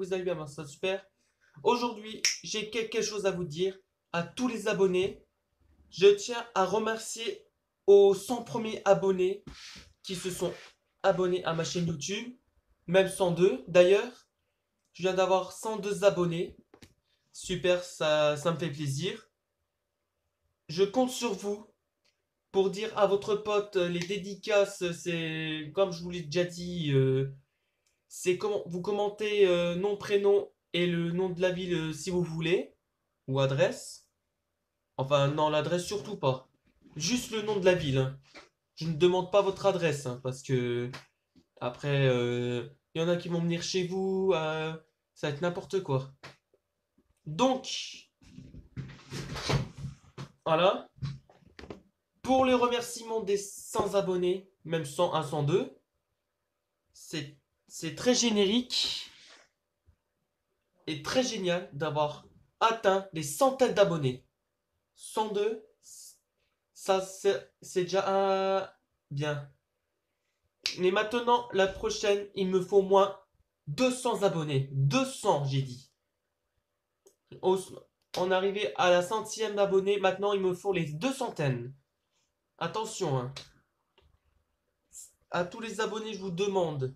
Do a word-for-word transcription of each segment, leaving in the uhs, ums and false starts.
vous allez bien, moi, ça super. Aujourd'hui, j'ai quelque chose à vous dire à tous les abonnés. Je tiens à remercier aux cent premiers abonnés qui se sont abonnés à ma chaîne YouTube, même cent deux d'ailleurs. Je viens d'avoir cent deux abonnés. Super, ça, ça me fait plaisir. Je compte sur vous pour dire à votre pote euh, les dédicaces, c'est comme je vous l'ai déjà dit, euh, c'est comment vous commentez euh, nom, prénom et le nom de la ville euh, si vous voulez, ou adresse. Enfin, non, l'adresse surtout pas. Juste le nom de la ville, hein. Je ne demande pas votre adresse, hein, parce que après, euh, il y en a qui vont venir chez vous, euh, ça va être n'importe quoi. Donc, voilà. Pour les remerciements des cent abonnés, même cent un, cent deux, c'est c'est très générique et très génial d'avoir atteint des centaines d'abonnés. cent deux, ça c'est c'est déjà un bien. Mais maintenant, la prochaine, il me faut au moins deux cents abonnés. deux cents, j'ai dit. Au- On est arrivé à la centième abonné. Maintenant, il me faut les deux centaines. Attention, hein. À tous les abonnés, je vous demande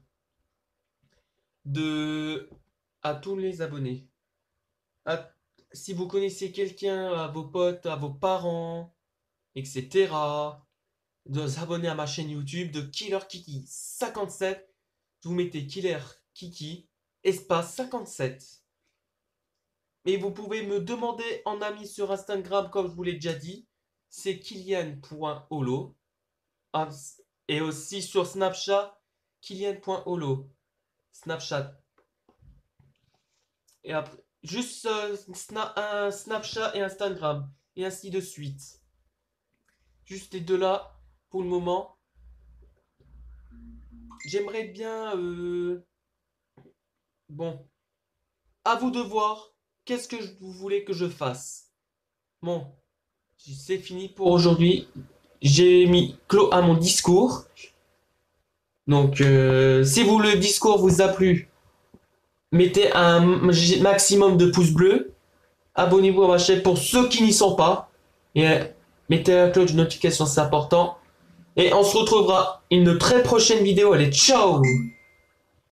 de... À tous les abonnés. À- Si vous connaissez quelqu'un, à vos potes, à vos parents, et cetera, de vous abonner à ma chaîne YouTube de Killer Kiki cinquante-sept. Vous mettez Killer Kiki, espace cinquante-sept. Et vous pouvez me demander en ami sur Instagram, comme je vous l'ai déjà dit. C'est Kylian.holo. Ah, et aussi sur Snapchat, Kylian.holo. Snapchat. Et après, juste euh, sna- un Snapchat et Instagram. Et ainsi de suite. Juste les deux là, pour le moment. J'aimerais bien... euh, Bon, à vous de voir. Qu'est-ce que vous voulez que je fasse? Bon, c'est fini pour aujourd'hui. J'ai mis clos à mon discours. Donc, euh, si vous le discours vous a plu, mettez un maximum de pouces bleus. Abonnez-vous à ma chaîne pour ceux qui n'y sont pas. Et euh, mettez un cloche de notification, c'est important. Et on se retrouvera une très prochaine vidéo. Allez, ciao!